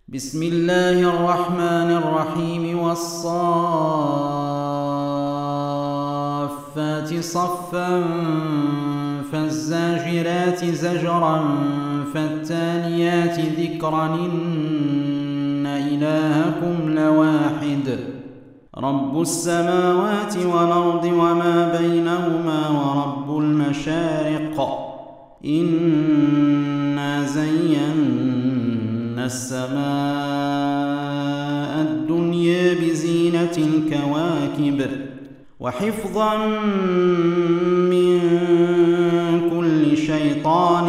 بسم الله الرحمن الرحيم والصافات صفا فالزاجرات زجرا فالتاليات ذكرا إن إلهكم لواحد رب السماوات والأرض وما بينهما ورب المشارق إنا زينا السماء الدنيا بزينة الكواكب وحفظا من كل شيطان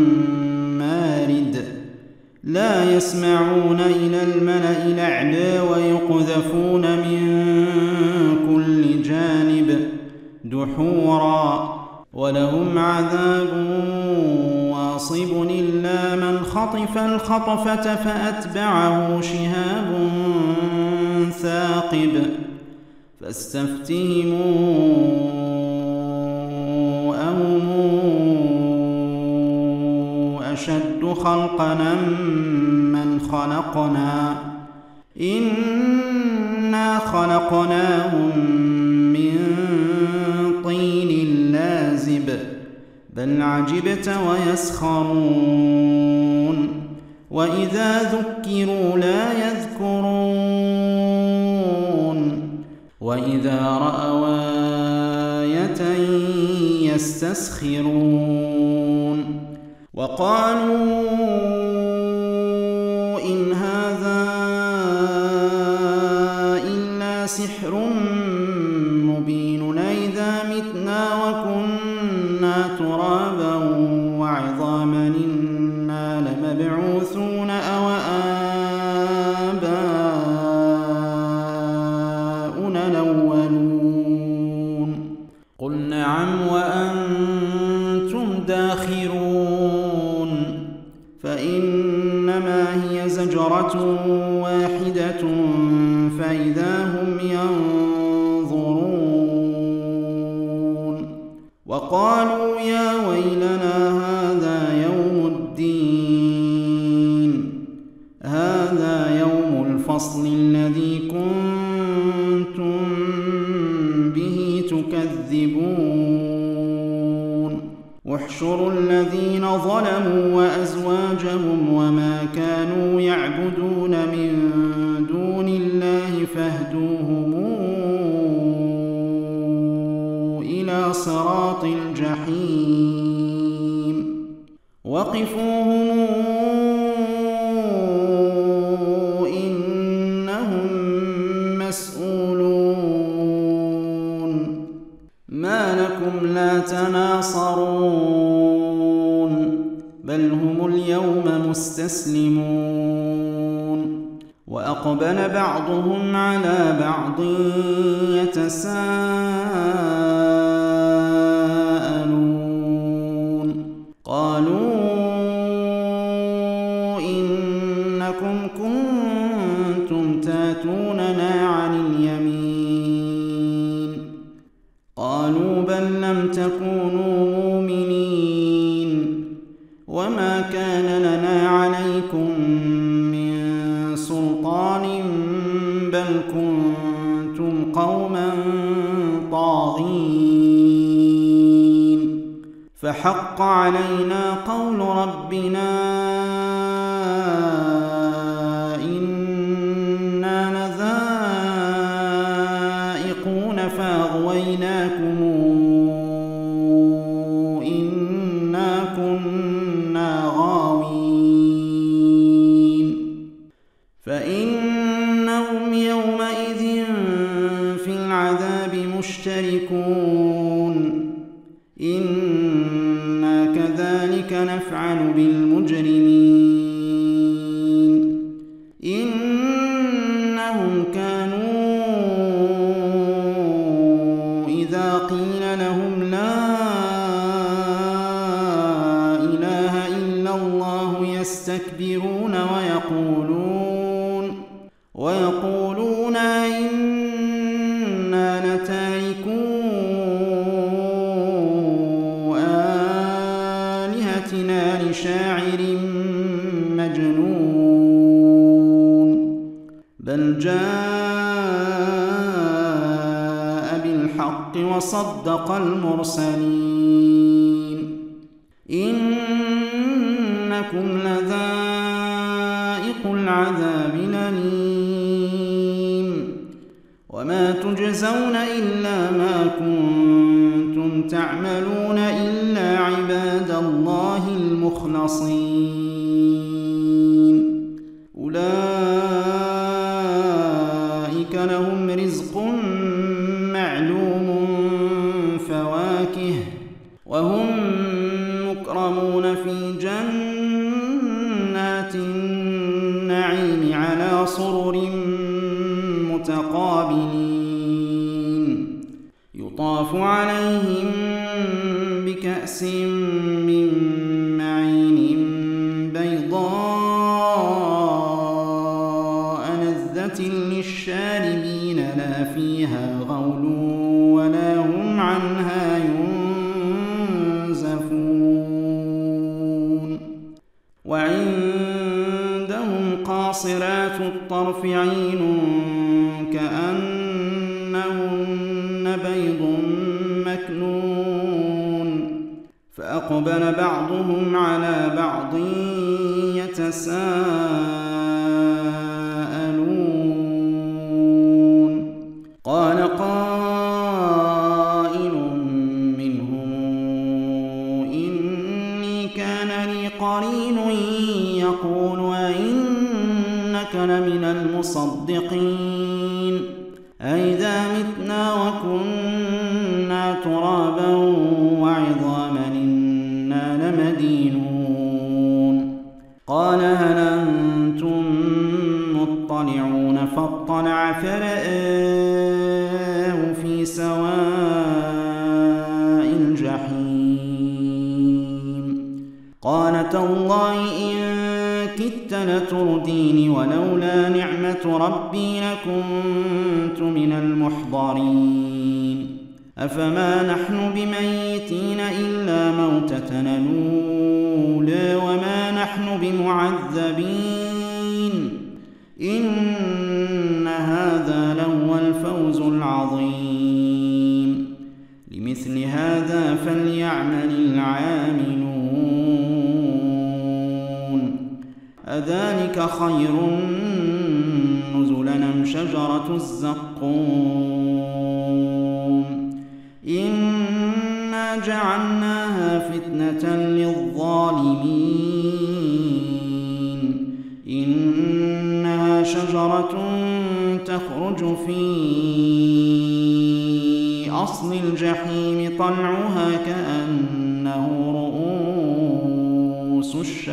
مارد لا يسمعون إلى الملأ الأعلى ويقذفون من كل جانب دحورا ولهم عذاب واصب إلا من خطف الخطفة فأتبعه شهاب ثاقب فاستفتهموا أهم أشد خلقنا من خلقنا إنا خلقناهم من طين لازب بل عجبت ويسخرون وإذا ذكروا لا يذكرون وإذا رأوا آية يستسخرون وقالوا إن هذا إلا سحر مبين أئذا متنا وكنا ترابا وعظاما إنا لمبعوثون أو آباؤنا الأولون قل نعم وأنتم داخرون فإنما هي زجرة واحدة فإذا هم ينظرون وقالوا يا ويلنا هذا يوم الدين هذا يوم الفصل الذي كنتم به تكذبون احشروا الذين ظلموا وأزواجهم وما كانوا يعبدون من دون الله فاهدوهم إلى صراط الجحيم وقفوهم إنهم مسؤولون ما لكم لا تناصرون بل هم اليوم مستسلمون وأقبل بعضهم على بعض يتساءلون قالوا إنكم كنتم تاتوننا عن اليمين قالوا بل لم تكونوا مؤمنين وما كان لنا عليكم من سلطان بل كنتم قوما طاغين فحق علينا قول ربنا إنا لذائقون فأغويناكم إنا كنا غاوين فإنهم يومئذ في العذاب مشتركون إنا كذلك نفعل بالمجرمين إنهم كانوا إذا قيل لهم لا إله إلا الله يستكبرون ويقولون إنا لتاركو آلهتنا لشاعر مجنون بل جاء بالحق وصدق المرسلين إنكم لذائق العذاب الأليم وما تجزون إلا ما كنتم تعملون إلا عباد الله المخلصين أولئك لهم رزق معلوم فواكه وهم مكرمون في جنات النعيم على سرر متقابلين يطاف عليهم بكأس من معين بيضاء لذة للشاربين لا فيها غول ولا هم عنها ينزفون وعندهم قاصرات الطرف عين كأنهن بيض مكنون فأقبل بعضهم على بعض يتساءلون قال قائل منهم إني كان لي قرين يقول أئنك لمن المصدقين أئذا متنا وكنا ترابا وعظاما إنا لمدينون قال هل أنتم مطلعون فاطلع فرآه في سواء الجحيم قال تالله إن كدت لتردين ولولا نعمة ربي لكنت من المحضرين أفما نحن بميتين إلا موتتنا الأولى وما نحن بمعذبين إن هذا لهو الفوز العظيم لمثل هذا فليعمل العاملون أذلك خير نزلا أم شجرة الزقوم إنا جعلناها فتنة للظالمين إنها شجرة تخرج في أصل الجحيم طلعها كأنه رؤوس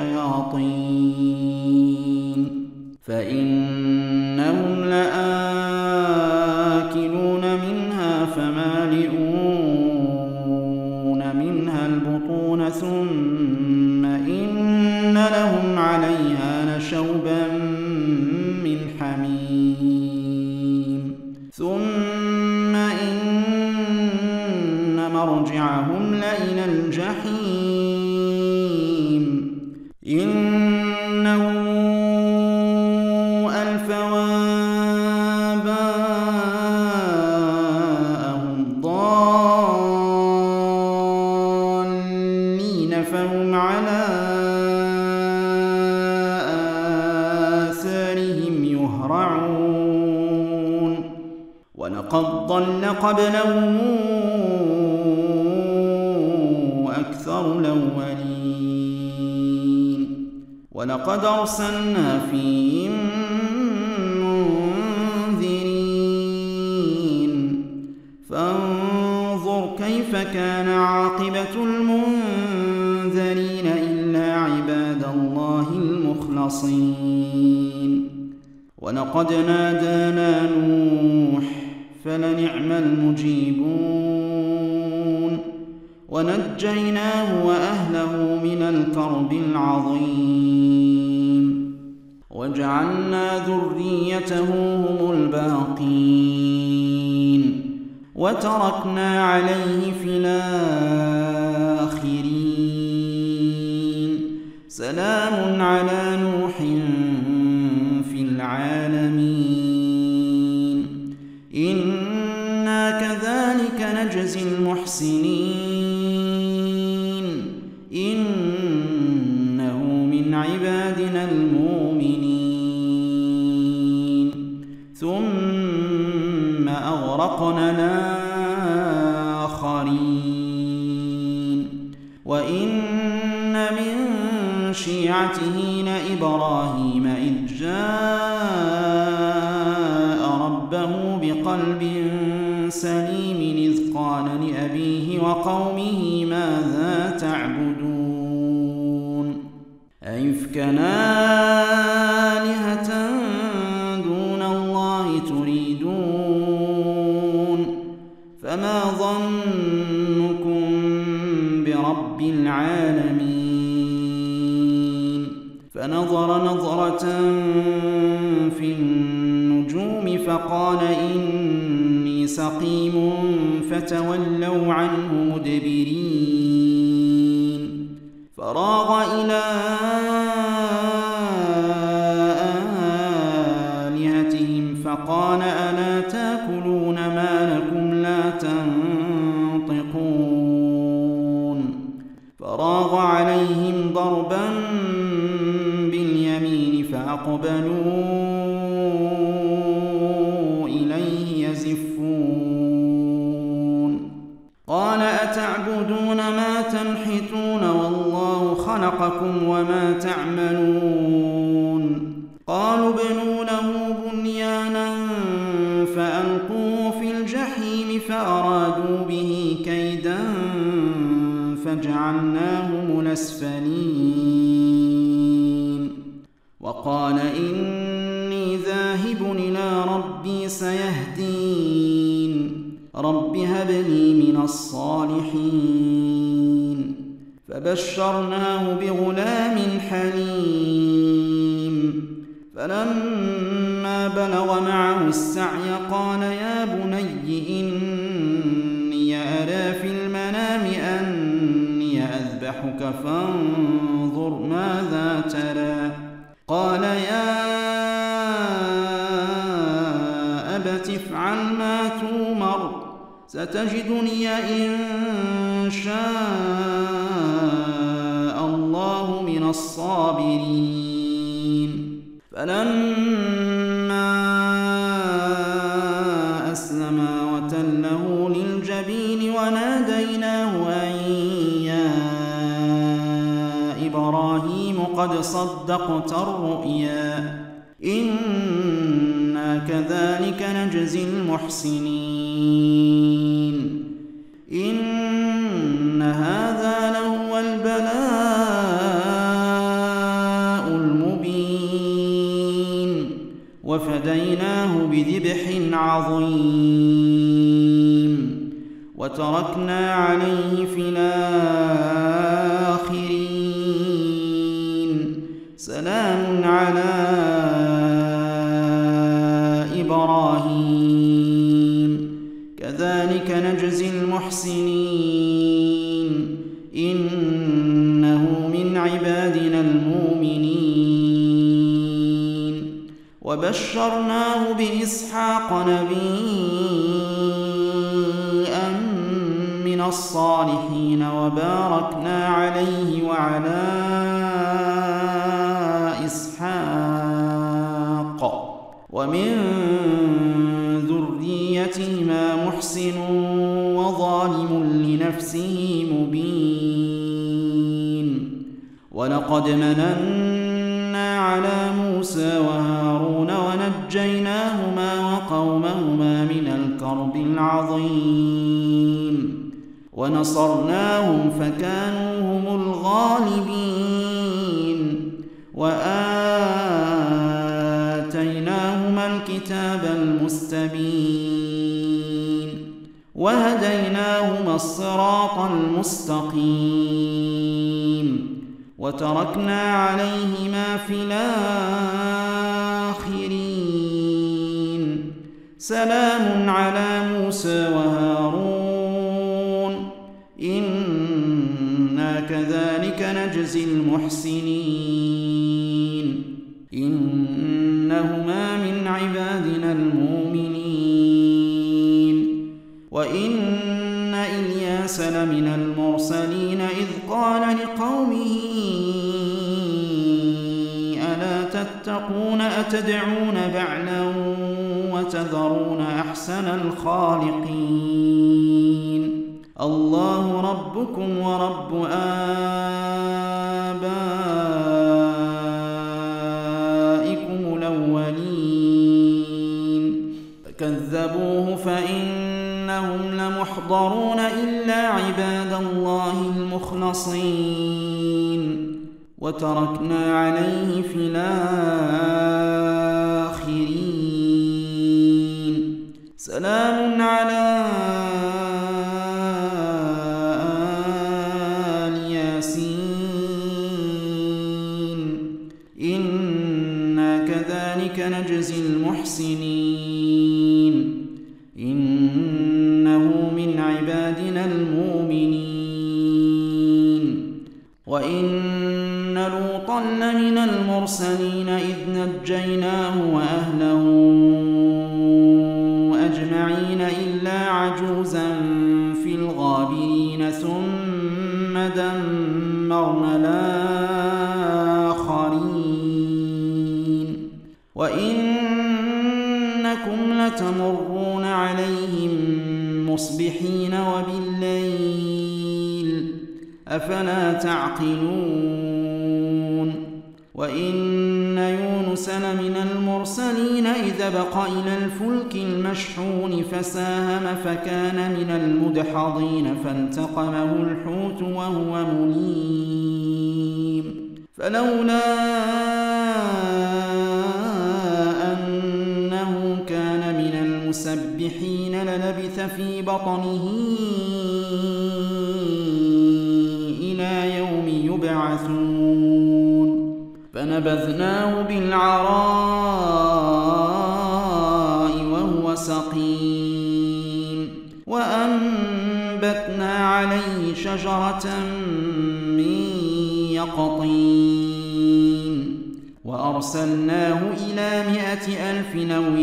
الشياطين فإنهم لآكلون منها فمالئون منها البطون ثم إن لهم عليها لشوبا من حميم ثم إن مرجعهم لإلى الجحيم إنهم ألفوا آباءهم ضالين فهم على آثارهم يهرعون ولقد ضل قبلهم أكثر الأولين ولقد أرسلنا فيهم منذرين فانظر كيف كان عاقبة المنذرين إلا عباد الله المخلصين ولقد نادانا نوح فلنعم المجيبون ونجيناه وأهله من الكرب العظيم وجعلنا ذريته هم الباقين وتركنا عليه في الآخرين سلام على نوح في العالمين نجزي المحسنين إنه من عبادنا المؤمنين ثم أغرقنا الآخرين وإن من شيعته لإبراهيم إذ جاء ربه بقلب سليم إذ قال لأبيه وقومه ماذا تعبدون أئفكا آلهة دون الله تريدون فما ظنكم برب العالمين فنظر نظرة في النجوم فقال إني سقيم فتولوا عنه مدبرين فراغ إلى آلهتهم فقال ألا تأكلون ما لكم لا تنطقون فراغ عليهم ضربا باليمين فأقبلوا إليه يزفون قال أتعبدون ما تنحتون والله خلقكم وما تعملون قالوا ابنوا له بنيانا فألقوه في الجحيم فأرادوا به كيدا فجعلناهم الأسفلين وقال إني ذاهب إلى ربي سيهدين رب هب لي من الصالحين فبشرناه بغلام حليم فلما بلغ معه السعي قال يا بني إني أرى في المنام أني أذبحك فانظر ماذا ترى قال يا أبت افعل ما تؤمر ستجدني إن شاء الله من الصابرين فلما أسلما وتله للجبين وناديناه أن يا إبراهيم قد صدقت الرؤيا إنا كذلك نجزي المحسنين إن هذا لهو البلاء المبين وفديناه بذبح عظيم وتركنا عليه في الآخرين سلام على إبراهيم كذلك نجزي المحسنين إنه من عبادنا المؤمنين وبشرناه بإسحاق نبيا من الصالحين وباركنا عليه وعلى إسحاق ومن ذريتهما محسن وظالم لنفسه مبين ولقد مننا على موسى وهارون ونجيناهما وقومهما من الكرب العظيم ونصرناهم فكانوا هم الغالبين وآتيناهما الكتاب المستبين وهديناهما الصراط المستقيم وتركنا عليهما في الآخرين سلام على موسى وهارون إنا كذلك نجزي المحسنين إنهما من عبادنا المؤمنين وإن لمن المرسلين إذ قال لقومه ألا تتقون أتدعون بعلا وتذرون أحسن الخالقين الله ربكم ورب آبائكم الأولين فكذبوه فإنهم لمحضرون إلا عباد الله المخلصين وتركنا عليه في الآخرين سلام على آل ياسين إنا كذلك نجزي المحسنين إنه من عبادنا المؤمنين وإن لوطا لمن المرسلين إذ نجيناه وأهله أجمعين إلا عجوزا في الغابرين ثم دمرنا الآخرين وإنكم لتمرون عليهم مصبحين وبالليل أفلا تعقلون وإن يونس لمن المرسلين إذ أبق إلى الفلك المشحون فساهم فكان من المدحضين فالتقمه الحوت وهو مليم فلولا أنه كان من المسبحين للبث في بطنه إلى يوم يبعثون فنبذناه بالعراء وهو سقيم وأنبتنا عليه شجرة من يقطين وأرسلناه إلى 100,000 أو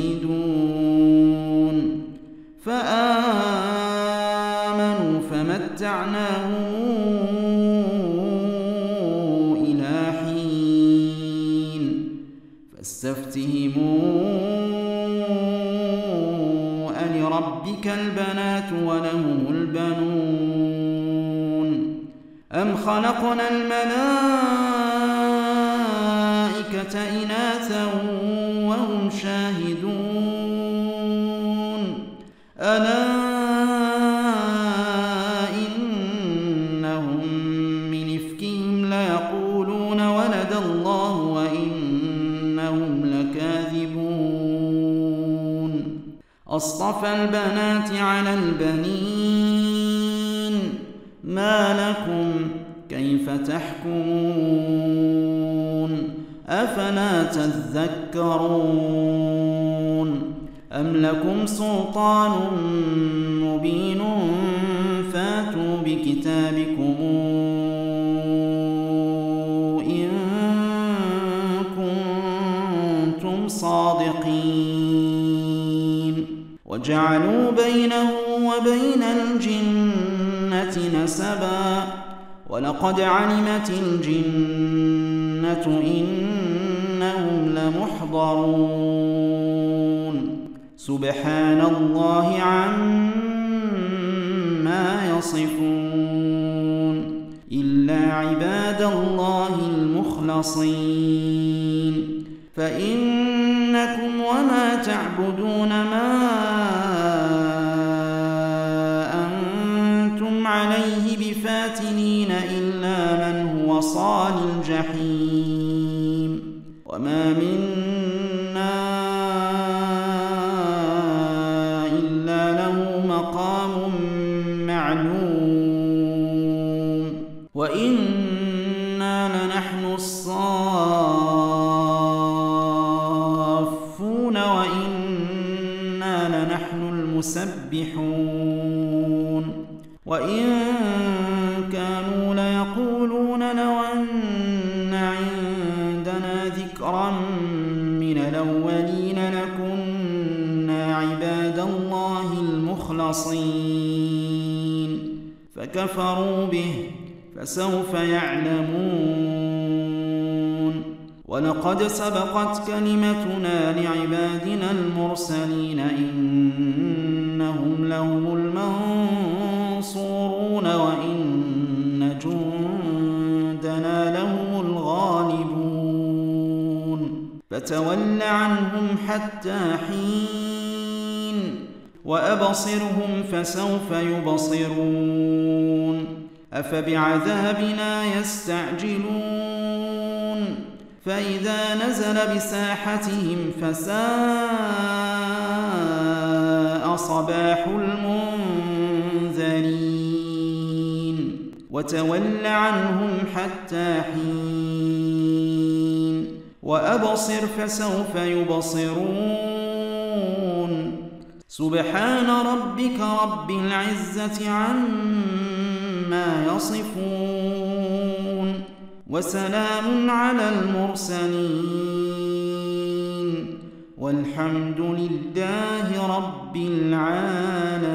يزيدون فآمنوا فمتعناهم إلى حين فاستفتهموا ألربك البنات ولهم البنون أم خلقنا الملائكة إناثا وهم شاهدون ألا إنهم من إفكهم ليقولون ولد الله وإنهم لكاذبون أصطفى البنات على البنين ما لكم كيف تحكمون أفلا تذكرون أم لكم سلطان مبين فاتوا بكتابكم إن كنتم صادقين وجعلوا بينه وبين الجنة نسبا ولقد علمت الجنة إنهم لمحضرون سبحان الله عما يصفون إلا عباد الله المخلصين فإنكم وما تعبدون ما أنتم عليه بفاتنين إلا من هو صال الجحيم وما منا إلا له مقام معلوم وإنا لنحن الصافون وإنا لنحن المسبحون وإن كانوا ليقولون لو أن عندنا ذكرا من الأولين لكنا عباد الله المخلصين فكفروا به فسوف يعلمون. ولقد سبقت كلمتنا لعبادنا المرسلين إنهم لهم المنصورون وإن جندنا لهم الغالبون. فتول عنهم حتى حين وأبصرهم فسوف يبصرون. أفبعذابنا يستعجلون فإذا نزل بساحتهم فساء صباح المنذرين. وتول عنهم حتى حين وأبصر فسوف يبصرون. سبحان ربك رب العزة عما يصفون وسلام على المرسلين والحمد لله رب العالمين.